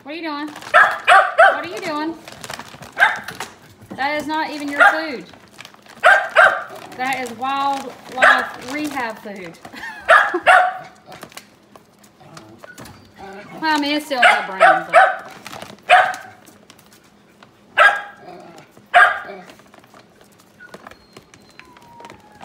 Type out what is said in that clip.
What are you doing? What are you doing? That is not even your food. That is wildlife rehab food. Well, I mean, it still got brains.